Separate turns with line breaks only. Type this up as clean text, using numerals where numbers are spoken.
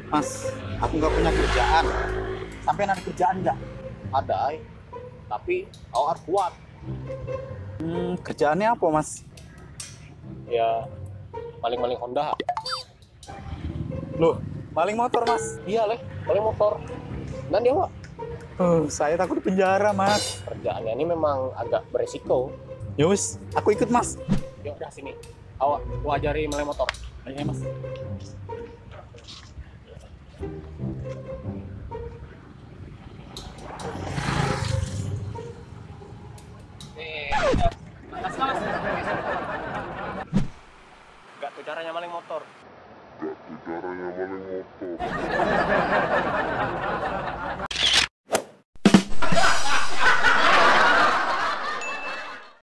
Mas, aku nggak punya kerjaan. Sampai ada kerjaan nggak?
Ada, tapi kau harus kuat.
Kerjaannya apa, Mas?
Ya, maling-maling Honda.
Loh, maling motor, Mas.
Iya, leh, maling motor. Dan dia, Wak,
Saya takut di penjara, Mas.
kerjaannya ini memang agak beresiko.
Yus, aku ikut, Mas.
Ya udah sini. Awak, gua ajari maling motor.
Ayo, Mas.
Makasih, Mas. Enggak tuh caranya maling motor.